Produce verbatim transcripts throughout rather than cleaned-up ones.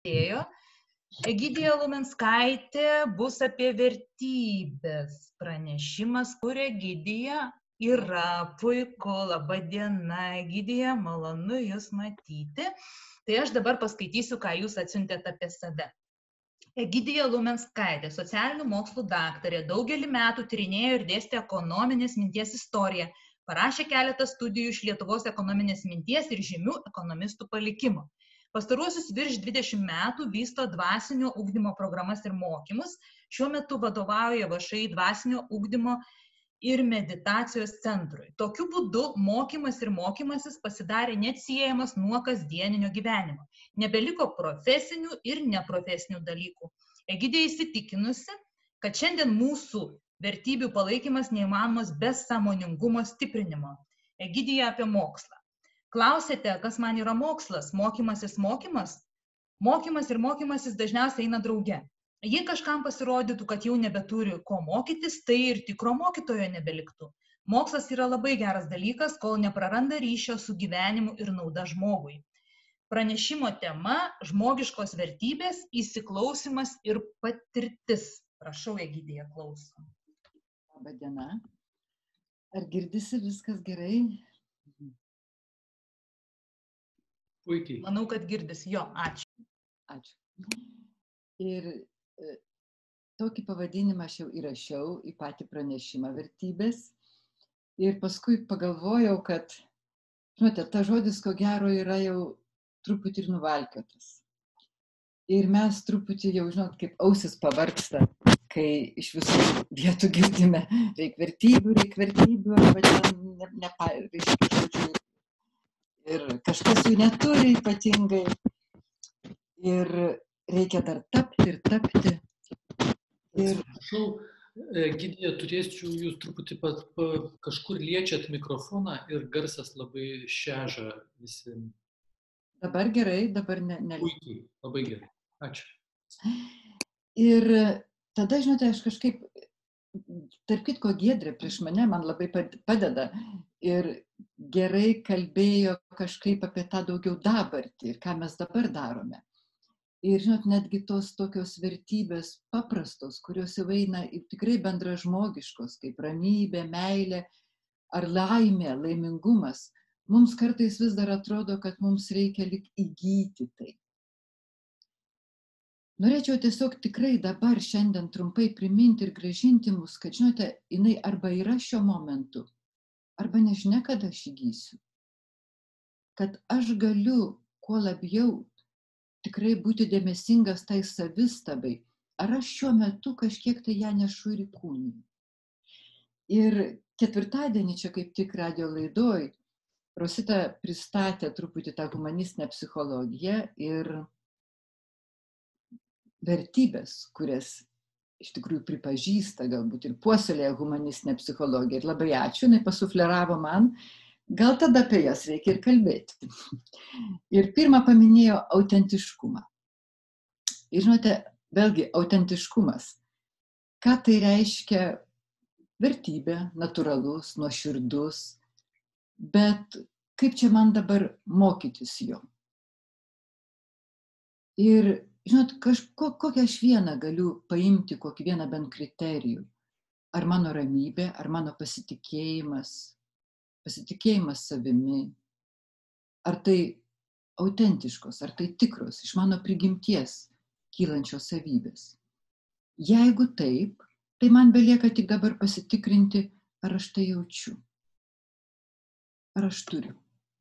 Ėjo. Egidija Lumenskaitė bus apie vertybės pranešimas, kur Egidija yra. Puiku, laba diena, Egidija, malonu Jūs matyti. Tai aš dabar paskaitysiu, ką Jūs atsiuntėte apie save. Egidija Lumenskaitė, socialinių mokslų daktarė, daugelį metų tyrinėjo ir dėstė ekonominės minties istoriją, parašė keletą studijų iš Lietuvos ekonominės minties ir žymių ekonomistų palikimo. Pastaruosius virš dvidešimt metų vysto dvasinio ugdymo programas ir mokymus. Šiuo metu vadovauja V Š I dvasinio ugdymo ir meditacijos centrui. Tokiu būdu mokymas ir mokymasis pasidarė neatsiejamas nuo kasdieninio gyvenimo. Nebeliko profesinių ir neprofesinių dalykų. Egidija įsitikinusi, kad šiandien mūsų vertybių palaikymas neįmanomas be sąmoningumo stiprinimo. Egidija apie mokslą. Klausėte, kas man yra mokslas? Mokymasis mokymas? Mokymas ir mokymasis dažniausiai eina drauge. Jei kažkam pasirodytų, kad jau nebeturi ko mokytis, tai ir tikro mokytojo nebeliktų. Mokslas yra labai geras dalykas, kol nepraranda ryšio su gyvenimu ir nauda žmogui. Pranešimo tema – žmogiškos vertybės, įsiklausimas ir patirtis. Prašau, Egidija, klausom. Labą dieną. Ar girdisi viskas gerai? Puikiai. Manau, kad girdis. Jo, ačiū. Ačiū. Ir e, tokį pavadinimą aš jau įrašiau į patį pranešimą vertybės. Ir paskui pagalvojau, kad, žinote, ta žodis, ko gero, yra jau truputį ir nuvalkiotas. Ir mes truputį jau, žinot, kaip ausis pavargsta, kai iš visų vietų girdime, reik vertybių, reik vertybių, arba ten ne, ne, reiškia, žodžiu, ir kažkas jų neturi ypatingai. Ir reikia dar tapti ir tapti. Ir... Atsiprašau, Egidija, turėčiau jūs truputį pat, pa, kažkur liečiat mikrofoną ir garsas labai šeža visi. Dabar gerai, dabar ne. ne... Puikiai, labai gerai. Ačiū. Ir tada, žinote, aš kažkaip, tarp kitko, Giedrė prieš mane man labai padeda ir gerai kalbėjo kažkaip apie tą daugiau dabartį ir ką mes dabar darome. Ir, žinot, netgi tos tokios vertybės paprastos, kurios jau eina tikrai bendražmogiškos, kaip ramybė, meilė ar laimė, laimingumas, mums kartais vis dar atrodo, kad mums reikia lyg įgyti tai. Norėčiau tiesiog tikrai dabar šiandien trumpai priminti ir grąžinti mus, kad, žinote, jinai arba yra šiuo momentu, arba nežinia, kada aš įgysiu. Kad aš galiu kuo labiau tikrai būti dėmesingas tai savistabai, ar aš šiuo metu kažkiek tai ją nešu ir įkūniju. Ir ketvirtadienį čia kaip tik radijo laidoj Rosita pristatė truputį tą humanistinę psichologiją ir vertybės, kurias iš tikrųjų pripažįsta, galbūt ir puoselėja humanistinę psichologiją. Ir labai ačiū, jinai pasufleravo man, gal tada apie jas reikia ir kalbėti. Ir pirmą paminėjo autentiškumą. Ir žinote, vėlgi, autentiškumas. Ką tai reiškia? Vertybė, natūralus, nuoširdus, bet kaip čia man dabar mokytis jo? Ir žinot, kažko, kokią aš vieną galiu paimti, kokį vieną bent kriterijų. Ar mano ramybė, ar mano pasitikėjimas, pasitikėjimas savimi, ar tai autentiškos, ar tai tikros, iš mano prigimties kylančios savybės. Jeigu taip, tai man belieka tik dabar pasitikrinti, ar aš tai jaučiu, ar aš turiu.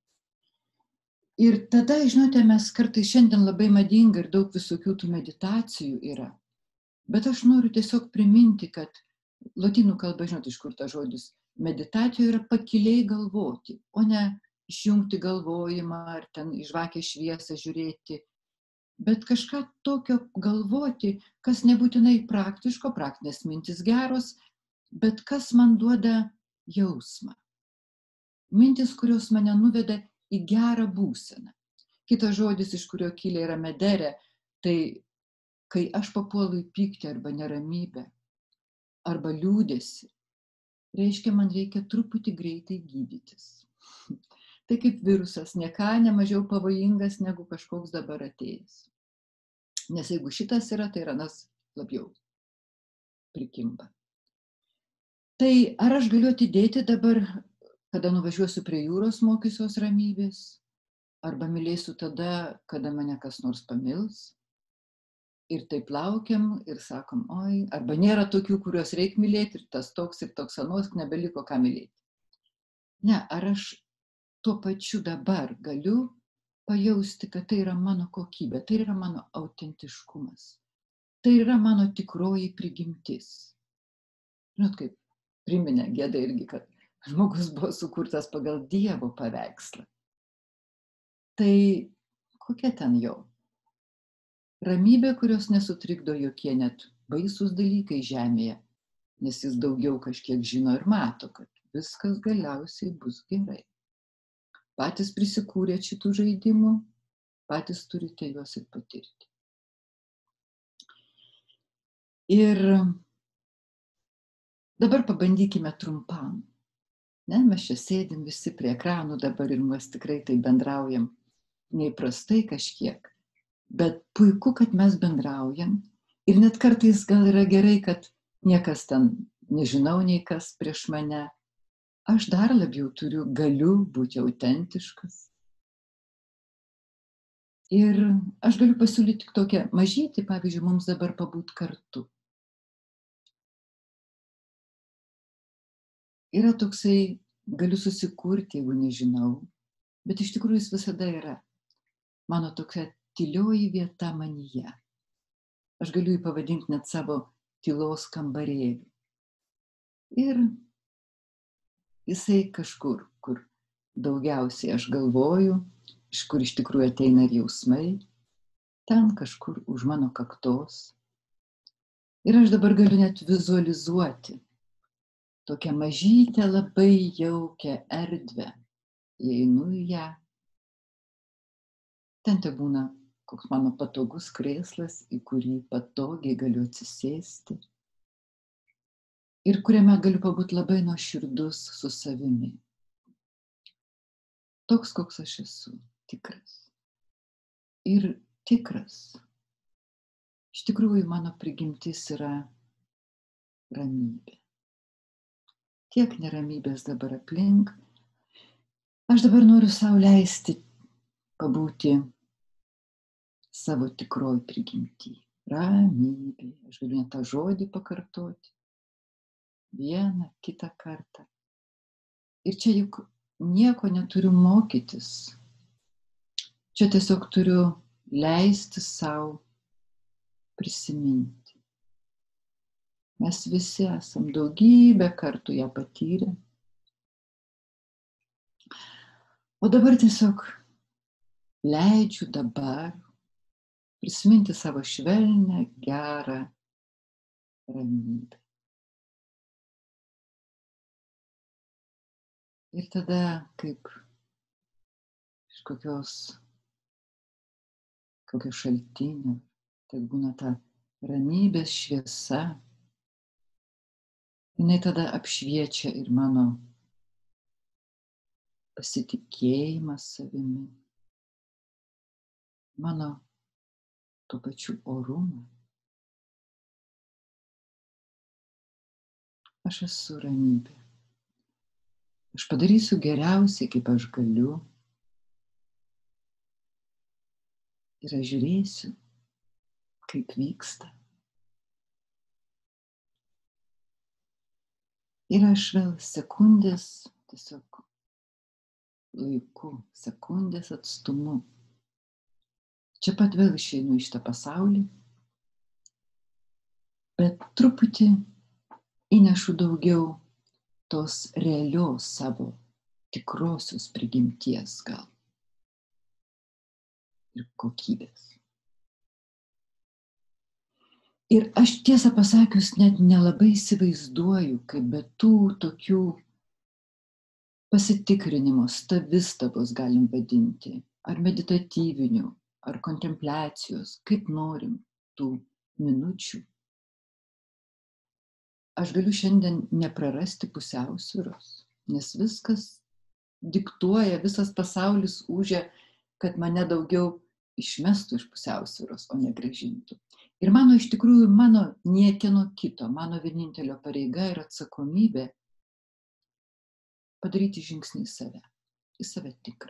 Ir tada, žinote, mes kartais šiandien labai madinga ir daug visokių tų meditacijų yra. Bet aš noriu tiesiog priminti, kad lotynų kalba, žinote, iš kur tas žodis, meditacijoje yra pakiliai galvoti, o ne išjungti galvojimą ar ten į žvakę šviesą žiūrėti. Bet kažką tokio galvoti, kas nebūtinai praktiško, praktinės mintis geros, bet kas man duoda jausmą. Mintis, kurios mane nuveda į gerą būseną. Kitas žodis, iš kurio kilė yra medere, tai kai aš papuolu į pyktį arba neramybę, arba liūdesį, reiškia, man reikia truputį greitai gydytis. Tai kaip virusas, ne ką nemažiau pavojingas negu kažkoks dabar atėjęs. Nes jeigu šitas yra, tai yra nas labiau prikimba. Tai ar aš galiu atidėti dabar, kada nuvažiuosiu prie jūros, mokysiuos ramybės, arba mylėsiu tada, kada mane kas nors pamils? Ir taip laukiam ir sakom, oi, arba nėra tokių, kuriuos reikia mylėti, ir tas toks, ir toks anos, nebeliko ką mylėti. Ne, ar aš tuo pačiu dabar galiu pajausti, kad tai yra mano kokybė, tai yra mano autentiškumas, tai yra mano tikroji prigimtis. Žinot, kaip priminė Geda irgi, kad žmogus buvo sukurtas pagal Dievo paveikslą. Tai kokia ten jau? Ramybė, kurios nesutrikdo jokie net baisūs dalykai žemėje, nes jis daugiau kažkiek žino ir mato, kad viskas galiausiai bus gerai. Patys prisikūrė šitų žaidimų, patys turite juos ir patirti. Ir dabar pabandykime trumpam. Ne, mes čia sėdim visi prie ekranų dabar ir mes tikrai tai bendraujam neįprastai kažkiek. Bet puiku, kad mes bendraujam. Ir net kartais gal yra gerai, kad niekas ten nežinau nei kas prieš mane. Aš dar labiau turiu, galiu būti autentiškas. Ir aš galiu pasiūlyti tokią mažytį, pavyzdžiui, mums dabar pabūt kartu. Yra toksai, galiu susikurti, jeigu nežinau, bet iš tikrųjų jis visada yra. Mano tokia tylioji vieta manyje. Aš galiu jį pavadinti net savo tylos kambarėlį. Ir jisai kažkur, kur daugiausiai aš galvoju, iš kur iš tikrųjų ateina ir jausmai, ten kažkur už mano kaktos. Ir aš dabar galiu net vizualizuoti tokią mažytę, labai jaukią erdvę. Įeinu į ją. Ten te būna koks mano patogus krėslas, į kurį patogiai galiu atsisėsti. Ir kuriame galiu pabūti labai nuoširdus su savimi. Toks, koks aš esu, tikras. Ir tikras. Iš tikrųjų, mano prigimtis yra ramybė. Tiek neramybės dabar aplink. Aš dabar noriu sau leisti pabūti savo tikroj prigimtį. Ramybė. Aš galiu net tą žodį pakartoti. Vieną, kitą kartą. Ir čia juk nieko neturiu mokytis. Čia tiesiog turiu leisti sau prisiminti. Mes visi esam daugybę kartų ją patyrę. O dabar tiesiog leidžiu dabar prisiminti savo švelnią, gerą ramybę. Ir tada, kaip iš kokios, kokio šaltinio, tai būna ta ramybės šviesa, jinai tada apšviečia ir mano pasitikėjimą savimi, mano tuo pačiu orumą. Aš esu ramybė. Aš padarysiu geriausiai, kaip aš galiu. Ir aš žiūrėsiu, kaip vyksta. Ir aš vėl sekundės, tiesiog laiku, sekundės atstumu. Čia pat vėl išeinu iš tą pasaulį, bet truputį įnešu daugiau tos realios savo tikrosios prigimties gal ir kokybės. Ir aš tiesą pasakius net nelabai įsivaizduoju, kaip be tų tokių pasitikrinimo, savistabos galim vadinti, ar meditatyvinių, ar kontempliacijos, kaip norim tų minučių. Aš galiu šiandien neprarasti pusiausvyros, nes viskas diktuoja, visas pasaulis ūžia, kad mane daugiau išmestų iš pusiausvyros, o ne grąžintų. Ir mano iš tikrųjų, mano niekieno kito, mano vienintelio pareiga ir atsakomybė padaryti žingsnį į save, į save tikrą.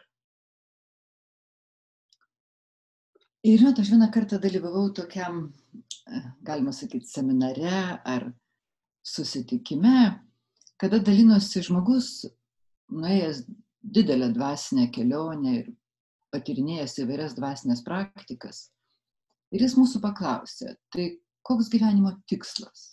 Ir žinot, aš vieną kartą dalyvavau tokiam, galima sakyti, seminare ar susitikime, kada dalinosi žmogus, nuėjęs didelę dvasinę kelionę ir patyrinėjęs įvairias dvasinės praktikas. Ir jis mūsų paklausė, tai koks gyvenimo tikslas?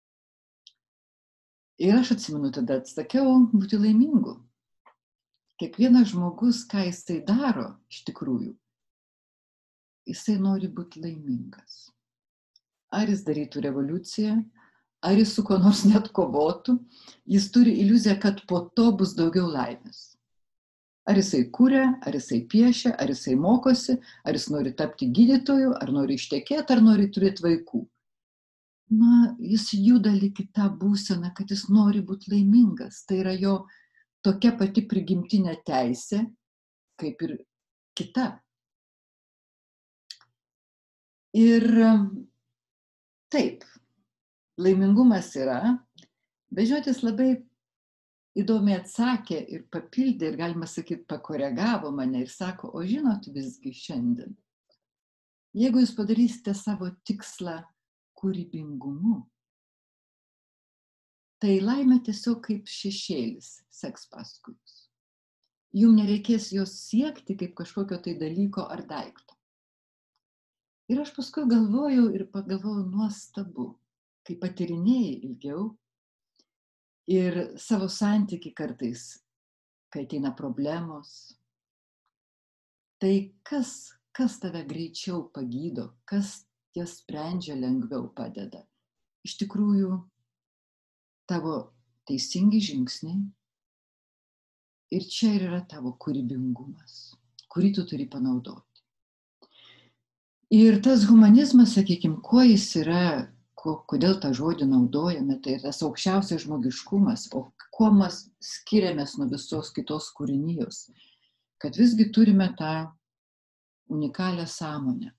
Ir aš atsimenu, tada atsakiau, būti laimingu. Kiekvienas žmogus, ką jisai daro iš tikrųjų, jisai nori būti laimingas. Ar jis darytų revoliuciją, ar jis su kuo nors net kovotų, jis turi iliuziją, kad po to bus daugiau laimės. Ar jisai kuria, ar jisai piešia, ar jisai mokosi, ar jis nori tapti gydytoju, ar nori ištekėti, ar nori turėti vaikų. Na, jis juda lyg į tą būseną, kad jis nori būti laimingas. Tai yra jo tokia pati prigimtinė teisė, kaip ir kita. Ir taip, laimingumas yra, bet žinot, jis labai įdomiai atsakė ir papildė, ir galima sakyti, pakoregavo mane ir sako, o žinot visgi šiandien, jeigu jūs padarysite savo tikslą kūrybingumu, tai laimė tiesiog kaip šešėlis seks paskui jūs. Jums nereikės jos siekti kaip kažkokio tai dalyko ar daikto. Ir aš paskui galvojau ir pagalvojau nuostabu, kai patyrinėjai ilgiau ir savo santykį kartais, kai ateina problemos, tai kas, kas tave greičiau pagydo, kas jas sprendžia lengviau padeda. Iš tikrųjų, tavo teisingi žingsniai ir čia ir yra tavo kūrybingumas, kurį tu turi panaudoti. Ir tas humanizmas, sakykime, kuo jis yra, ko, kodėl tą žodį naudojame, tai tas aukščiausias žmogiškumas, o kuo mes skiriamės nuo visos kitos kūrinijos, kad visgi turime tą unikalią sąmonę.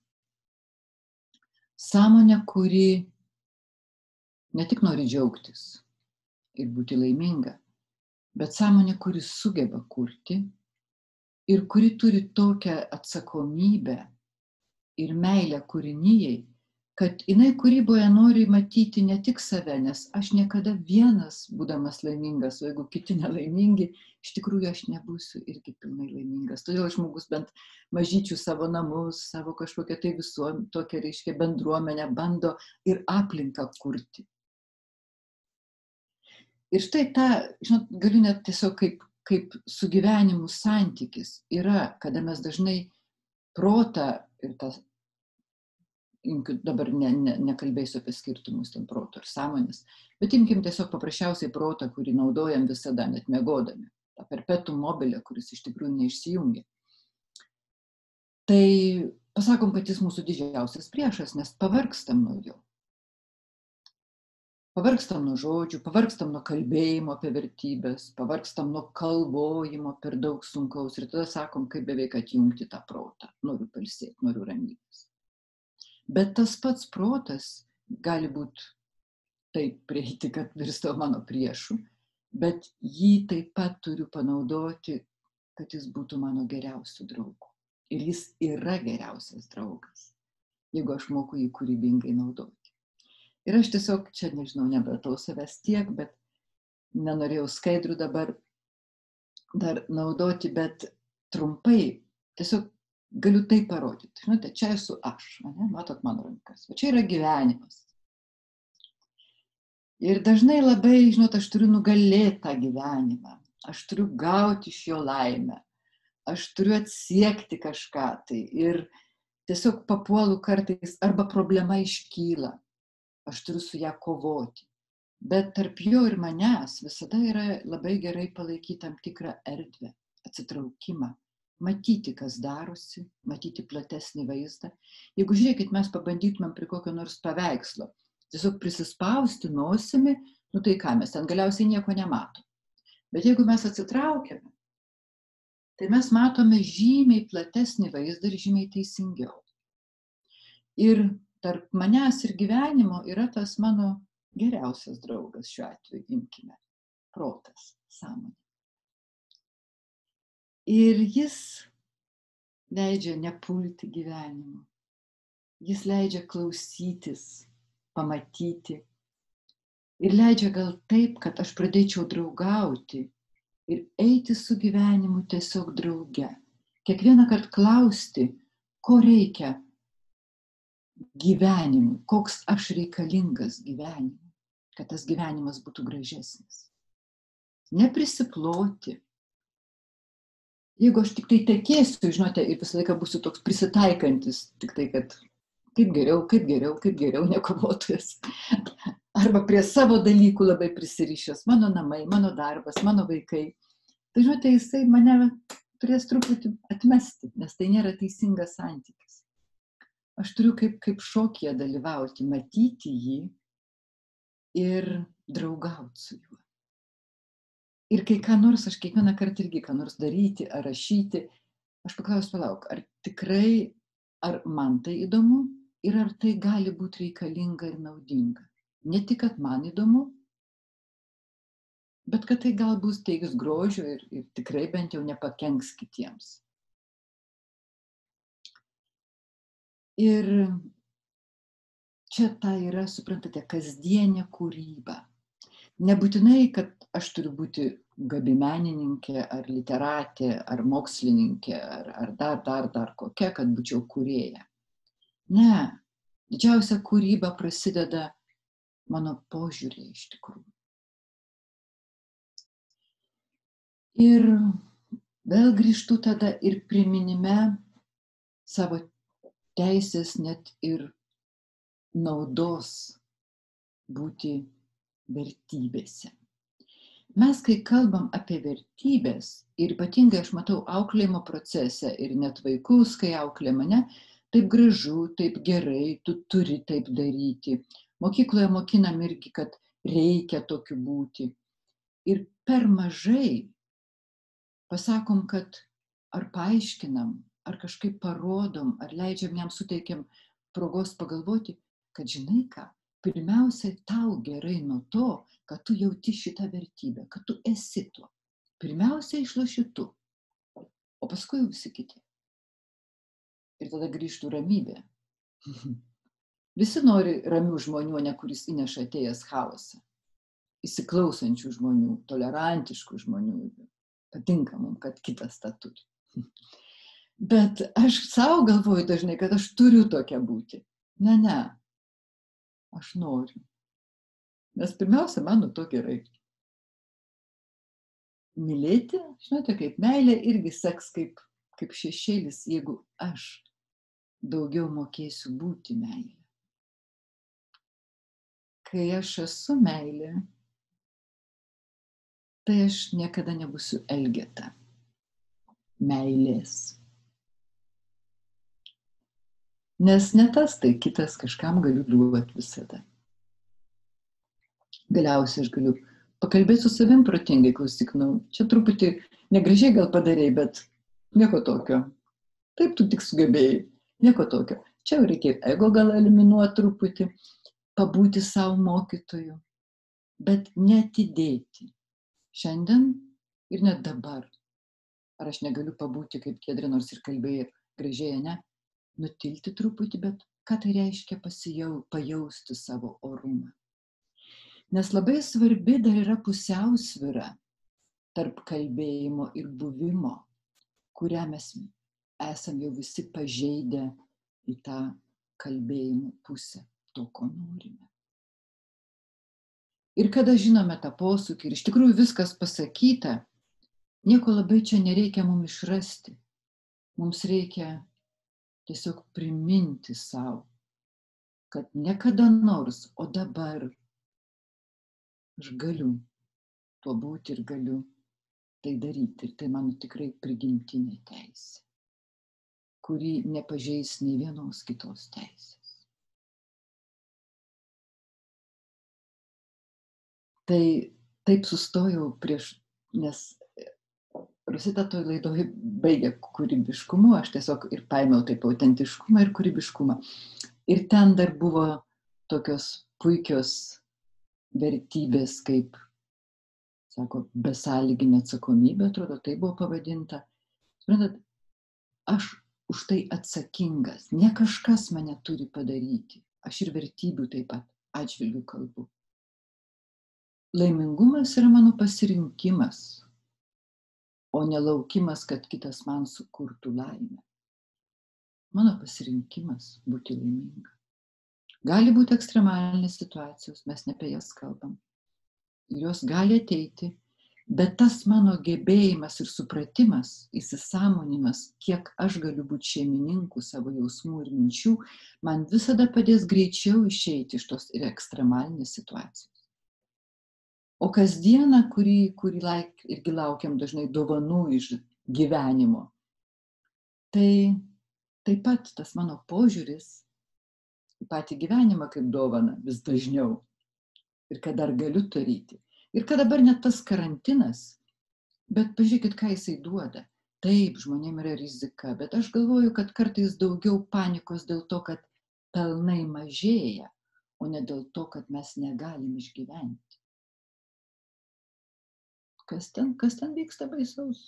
Sąmonę, kuri ne tik nori džiaugtis ir būti laiminga, bet sąmonė, kuri sugeba kurti ir kuri turi tokią atsakomybę ir meilę kūrinijai, kad jinai kūryboje nori matyti ne tik save, nes aš niekada vienas, būdamas laimingas, o jeigu kiti nelaimingi, iš tikrųjų aš nebūsiu irgi pilnai laimingas. Todėl žmogus bent mažyčių savo namus, savo kažkokią tai visuomenę, tokią reiškia bendruomenę bando ir aplinką kurti. Ir štai tą, žinot, galiu net tiesiog kaip, kaip su gyvenimu santykis yra, kada mes dažnai protą ir tas, dabar ne, ne, nekalbėsiu apie skirtumus ten proto ir sąmonės, bet imkim tiesiog paprasčiausiai protą, kurį naudojam visada, net miegodami, tą perpetuum mobile, kuris iš tikrųjų neišsijungia. Tai pasakom, kad jis mūsų didžiausias priešas, nes pavargstam nuo jo. Pavargstam nuo žodžių, pavargstam nuo kalbėjimo apie vertybės, pavargstam nuo kalbojimo per daug sunkaus ir tada sakom, kaip beveik atjungti tą protą. Noriu pailsėti, noriu ramybės. Bet tas pats protas gali būti taip prieiti, kad virsto mano priešu, bet jį taip pat turiu panaudoti, kad jis būtų mano geriausiu draugu. Ir jis yra geriausias draugas, jeigu aš moku jį kūrybingai naudoti. Ir aš tiesiog čia, nežinau, nebratau savęs tiek, bet nenorėjau skaidrų dabar dar naudoti, bet trumpai tiesiog galiu tai parodyti. Žinote, čia esu aš, ne? Matot mano rankas. O čia yra gyvenimas. Ir dažnai labai, žinot, aš turiu nugalėti tą gyvenimą. Aš turiu gauti iš jo laimę. Aš turiu atsiekti kažką tai. Ir tiesiog papuolu kartais, arba problema iškyla. Aš turiu su ją kovoti. Bet tarp jo ir manęs visada yra labai gerai palaikyti tam tikrą erdvę, atsitraukimą. Matyti, kas darosi, matyti platesnį vaizdą. Jeigu žiūrėkit, mes pabandytumėm prie kokio nors paveikslo, tiesiog prisispausti nosimi, nu tai ką, mes ten galiausiai nieko nematom. Bet jeigu mes atsitraukiame, tai mes matome žymiai platesnį vaizdą ir žymiai teisingiau. Ir tarp manęs ir gyvenimo yra tas mano geriausias draugas šiuo atveju, imkime, protas, sąmonė. Ir jis leidžia nepulti gyvenimu. Jis leidžia klausytis, pamatyti. Ir leidžia gal taip, kad aš pradėčiau draugauti ir eiti su gyvenimu tiesiog drauge. Kiekvieną kartą klausti, ko reikia gyvenimui, koks aš reikalingas gyvenimui, kad tas gyvenimas būtų gražesnis. Neprisiploti. Jeigu aš tik tai tekėsiu, žinote, ir visą laiką būsiu toks prisitaikantis, tik tai, kad kaip geriau, kaip geriau, kaip geriau, nekovotojas. Arba prie savo dalykų labai prisirišęs, mano namai, mano darbas, mano vaikai. Tai žinote, jisai mane turės truputį atmesti, nes tai nėra teisingas santykis. Aš turiu kaip, kaip šokyje dalyvauti, matyti jį ir draugauti su juo. Ir kai ką nors, aš kiekvieną kartą irgi ką nors daryti ar rašyti, aš paklausiu, palauk, ar tikrai, ar man tai įdomu ir ar tai gali būti reikalinga ir naudinga. Ne tik, kad man įdomu, bet kad tai galbūt teiks grožio ir, ir tikrai bent jau nepakenks kitiems. Ir čia ta yra, suprantate, kasdienė kūryba. Nebūtinai, kad aš turiu būti gabi menininkė, ar literatė, ar mokslininkė, ar, ar dar, dar, dar kokia, kad būčiau kūrėja. Ne, didžiausia kūryba prasideda mano požiūrė iš tikrųjų. Ir vėl grįžtu tada ir priminime savo teisės net ir naudos būti vertybėse. Mes, kai kalbam apie vertybės, ir ypatingai aš matau auklėjimo procese ir net vaikus, kai auklė mane, taip gražu, taip gerai, tu turi taip daryti. Mokykloje mokinam irgi, kad reikia tokiu būti. Ir per mažai pasakom, kad ar paaiškinam, ar kažkaip parodom, ar leidžiam jam suteikiam progos pagalvoti, kad žinai ką, pirmiausiai tau gerai nuo to, kad tu jauti šitą vertybę, kad tu esi tuo. Pirmiausiai išloši tu, o paskui visi kiti. Ir tada grįžtų ramybė. Visi nori ramių žmonių, ne kuris įneša atėjęs chaosą. Įsiklausančių žmonių, tolerantiškų žmonių. Patinka mums, kad kitas tą turi. Bet aš savo galvoju dažnai, kad aš turiu tokia būti. Ne, ne. Aš noriu. Nes pirmiausia, man nuo to gerai. Mylėti, žinote, kaip meilė irgi seks kaip, kaip šešėlis, jeigu aš daugiau mokėsiu būti meilė. Kai aš esu meilė, tai aš niekada nebūsiu elgeta. Meilės. Nes ne tas, tai kitas, kažkam galiu duoti visada. Galiausiai aš galiu pakalbėti su savim protingai, klausyk, nu, čia truputį negražiai gal padarėjai, bet nieko tokio. Taip tu tik sugebėjai, nieko tokio. Čia reikia ego gal eliminuoti truputį, pabūti savo mokytoju, bet neatidėti. Šiandien ir net dabar. Ar aš negaliu pabūti, kaip Giedrė nors ir kalbėjai gražiai, ne? Nutilti truputį, bet ką tai reiškia pasijau, pajausti savo orumą. Nes labai svarbi dar yra pusiausvyra tarp kalbėjimo ir buvimo, kurią mes esam jau visi pažeidę į tą kalbėjimo pusę, to, ko norime. Ir kada žinome tą posūkį ir iš tikrųjų viskas pasakyta, nieko labai čia nereikia mums išrasti. Mums reikia tiesiog priminti savo, kad ne kada nors, o dabar aš galiu tuo būti ir galiu tai daryti. Ir tai mano tikrai prigimtinė teisė, kuri nepažeis nei vienos kitos teisės. Tai taip sustojau prieš, nes Rosita toj laidoj baigia kūrybiškumu, aš tiesiog ir paėmiau taip autentiškumą ir kūrybiškumą. Ir ten dar buvo tokios puikios vertybės, kaip, sako, besąlyginė atsakomybė, atrodo, tai buvo pavadinta. Suprantat, aš už tai atsakingas, ne kažkas mane turi padaryti. Aš ir vertybių taip pat atžvilgiu kalbu. Laimingumas yra mano pasirinkimas, o ne laukimas, kad kitas man sukurtų laimę. Mano pasirinkimas būti laiminga. Gali būti ekstremalinės situacijos, mes ne apie jas kalbam. Ir jos gali ateiti, bet tas mano gebėjimas ir supratimas, įsisąmonimas, kiek aš galiu būti šeimininku savo jausmų ir minčių, man visada padės greičiau išeiti iš tos ir ekstremalinės situacijos. O kasdieną, kurį, kurį laik, irgi laukiam dažnai dovanų iš gyvenimo, tai taip pat tas mano požiūris į patį gyvenimą kaip dovaną vis dažniau ir kad dar galiu daryti. Ir kad dabar net tas karantinas, bet pažiūrėkit, ką jisai duoda. Taip, žmonėm yra rizika, bet aš galvoju, kad kartais daugiau panikos dėl to, kad pelnai mažėja, o ne dėl to, kad mes negalim išgyventi. Kas ten, kas ten vyksta baisaus?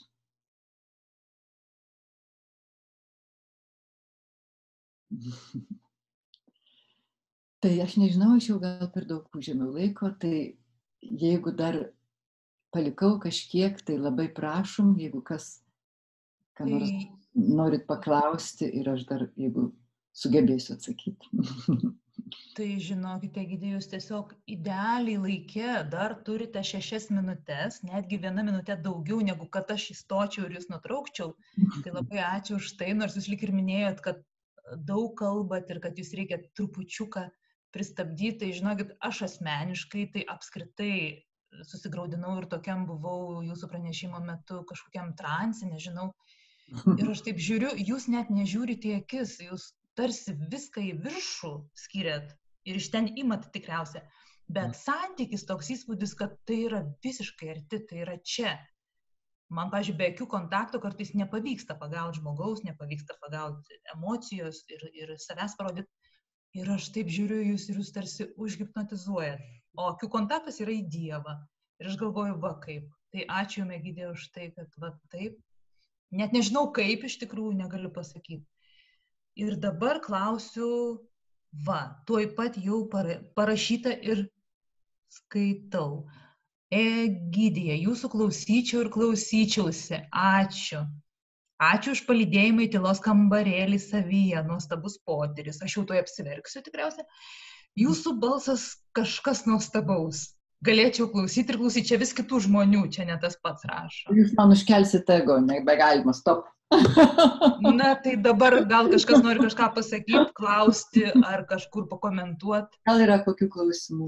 Tai aš nežinau, aš jau gal per daug užėmiau laiko, tai jeigu dar palikau kažkiek, tai labai prašom, jeigu kas, ką nors norit paklausti ir aš dar, jeigu sugebėsiu atsakyti. Tai žinokite, Egidija, jūs tiesiog idealiai laike dar turite šešias minutės, netgi viena minutė daugiau, negu kad aš įstočiau ir jūs nutraukčiau. Tai labai ačiū už tai, nors jūs lyg ir minėjot, kad daug kalbat ir kad jūs reikia trupučiuką pristabdyti. Tai žinokit, aš asmeniškai tai apskritai susigraudinau ir tokiam buvau jūsų pranešimo metu kažkokiam transe, nežinau. Ir aš taip žiūriu, jūs net nežiūrite į akis, jūs tarsi viską į viršų skiriat ir iš ten imat tikriausia. Bet santykis toks įspūdis, kad tai yra visiškai arti, tai yra čia. Man, pavyzdžiui, be akių kontakto kartais nepavyksta pagauti žmogaus, nepavyksta pagauti emocijos ir, ir savęs parodyti. Ir aš taip žiūriu jūs ir jūs tarsi užhipnotizuojat. O akių kontaktas yra į Dievą. Ir aš galvoju, va kaip. Tai ačiū Jums, Egidija, už tai, kad va taip. Net nežinau kaip, iš tikrųjų negaliu pasakyti. Ir dabar klausiu, va, tuoj pat jau parašyta ir skaitau. Egidija, jūsų klausyčiau ir klausyčiausi. Ačiū. Ačiū už palydėjimą į tylos kambarėlį savyje. Nuostabus potyris. Aš jau tuoj apsiverksiu tikriausiai. Jūsų balsas kažkas nuostabaus. Galėčiau klausyti ir klausyti. Čia vis kitų žmonių, čia ne tas pats rašo. Jūs man užkelsite ego, nebegalima, stop. Na, tai dabar gal kažkas nori kažką pasakyti, klausti ar kažkur pakomentuoti. Gal yra kokių klausimų?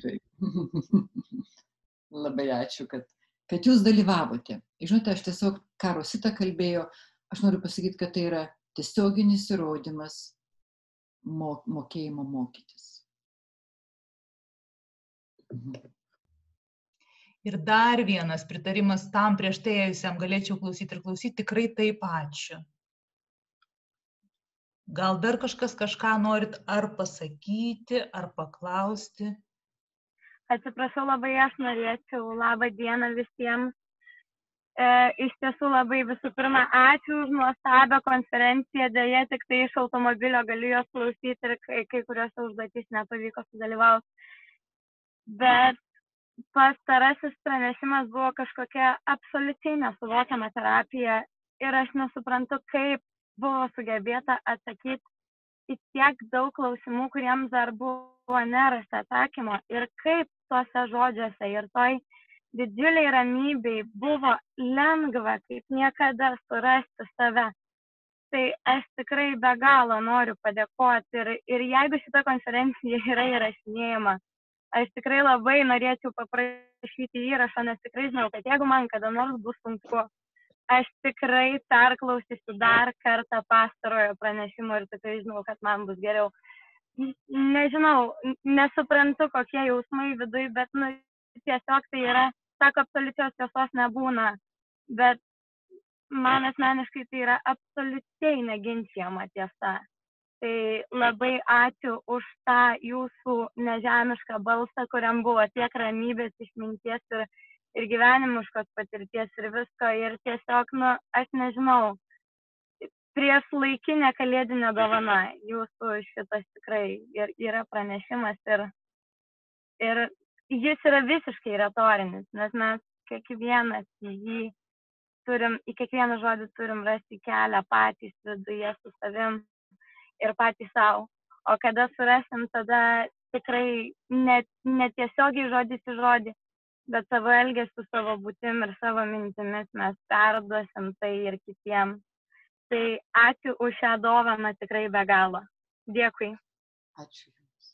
Labai ačiū, kad, kad jūs dalyvavote. Žinote, aš tiesiog, ką Rosita kalbėjo, aš noriu pasakyti, kad tai yra tiesioginis įrodymas mo, mokėjimo mokytis. Ir dar vienas pritarimas tam prieš tai ėjusiam galėčiau klausyti ir klausyti, tikrai taip ačiū. Gal dar kažkas kažką norit ar pasakyti, ar paklausti? Atsiprašau labai, aš norėčiau. Labą dieną visiems. E, iš tiesų labai visų pirma, ačiū už nuostabią konferenciją, dėja tik tai iš automobilio galiu jos klausyti ir kai, kai kuriuose užduotys nepavyko sudalyvauti. Bet pastarasis pranešimas buvo kažkokia absoliučiai nesuvokiama terapija ir aš nesuprantu, kaip buvo sugebėta atsakyti į tiek daug klausimų, kuriems dar buvo nerasta atsakymo ir kaip tuose žodžiuose ir toj didžiuliai ramybei buvo lengva kaip niekada surasti save. Tai aš tikrai be galo noriu padėkoti ir, ir jeigu šita konferencija yra įrašinėjama, aš tikrai labai norėčiau paprašyti įrašą, nes tikrai žinau, kad jeigu man kada nors bus sunku, aš tikrai perklausysiu dar kartą pastarojo pranešimo ir tikrai žinau, kad man bus geriau. Nežinau, nesuprantu, kokie jausmai viduj, bet nu, tiesiog tai yra, sako, absoliučios tiesos nebūna, bet man asmeniškai tai yra absoliučiai neginčiama tiesa. Tai labai ačiū už tą jūsų nežemišką balsą, kuriam buvo tiek ramybės, išminties ir, ir gyvenimiškos patirties ir visko. Ir tiesiog, nu, aš nežinau, prieš laikinę kalėdinę dovaną jūsų šitas tikrai ir, yra pranešimas ir, ir jis yra visiškai retorinis, nes mes kiekvienas į jį turim, į kiekvieną žodį turim rasti kelią patys viduje su savim ir patys savo. O kada surasim, tada tikrai net, netiesiogiai žodis į žodį, bet savo elgesiu, savo būtim ir savo mintimis mes perduosim tai ir kitiems. Tai ačiū už šią dovaną tikrai be galo. Dėkui. Ačiū Jums.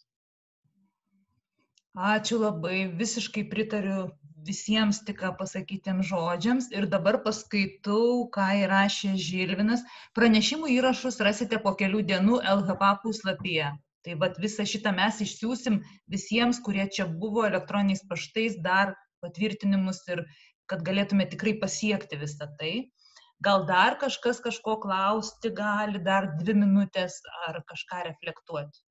Ačiū labai, visiškai pritariu visiems tik pasakytiems žodžiams ir dabar paskaitau, ką įrašė Žilvinas. Pranešimų įrašus rasite po kelių dienų L H P A puslapyje. Tai vat visą šitą mes išsiųsim visiems, kurie čia buvo elektroniniais paštais, dar patvirtinimus ir kad galėtume tikrai pasiekti visą tai. Gal dar kažkas kažko klausti gali, dar dvi minutės ar kažką reflektuoti.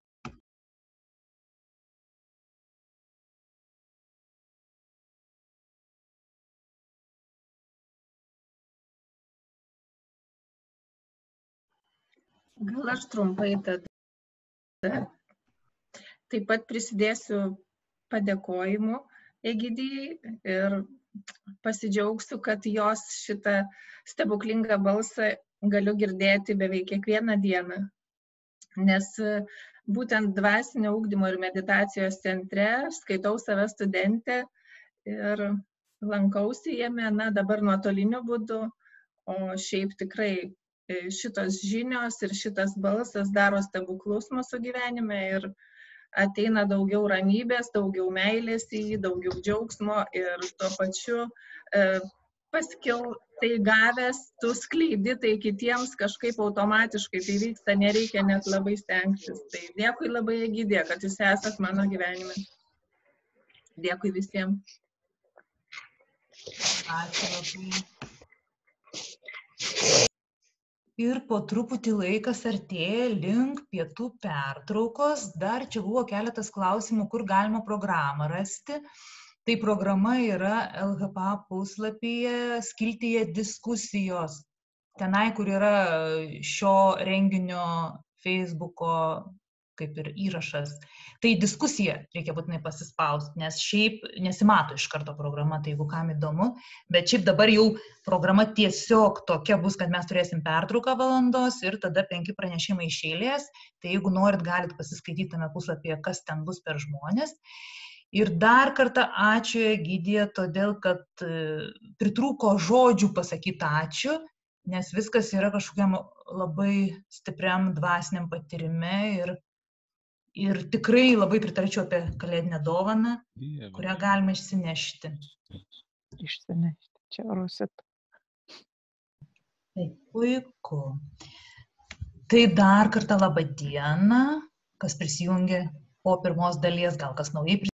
Gal aš trumpai tada taip pat prisidėsiu padėkojimu Egidijai ir pasidžiaugsiu, kad jos šitą stebuklingą balsą galiu girdėti beveik kiekvieną dieną. Nes būtent dvasinio ugdymo ir meditacijos centre skaitau save studentę ir lankausi jame, na dabar nuotoliniu būdu, o šiaip tikrai šitos žinios ir šitas balsas daro stebuklus mūsų gyvenime ir ateina daugiau ramybės, daugiau meilės į jį, daugiau džiaugsmo ir tuo pačiu e, paskiau tai gavęs, tu skleidi tai kitiems kažkaip automatiškai, tai vyksta, nereikia net labai stengtis. Tai dėkui labai Egidija, kad jūs esat mano gyvenime. Dėkui visiems. Ačiū labai. Ir po truputį laikas artėja link pietų pertraukos. Dar čia buvo keletas klausimų, kur galima programą rasti. Tai programa yra L H P A puslapyje, skiltyje diskusijos. Tenai, kur yra šio renginio Facebooko kaip ir įrašas. Tai diskusija reikia būtinai pasispausti, nes šiaip nesimato iš karto programa, tai jeigu kam įdomu. Bet šiaip dabar jau programa tiesiog tokia bus, kad mes turėsim pertrauką valandos ir tada penki pranešimai iš eilės. Tai jeigu norit, galit pasiskaityti tame puslapyje, kas ten bus per žmonės. Ir dar kartą ačiū Egidija, todėl kad pritrūko žodžių pasakyti ačiū, nes viskas yra kažkokiam labai stipriam dvasiniam patyrime ir Ir tikrai labai pritarčiau apie kalėdinę dovaną, kurią galima išsinešti. Išsinešti, čia Rosita. Taip, puiku. Tai dar kartą labą dieną, kas prisijungė po pirmos dalies, gal kas naujai prisijungė.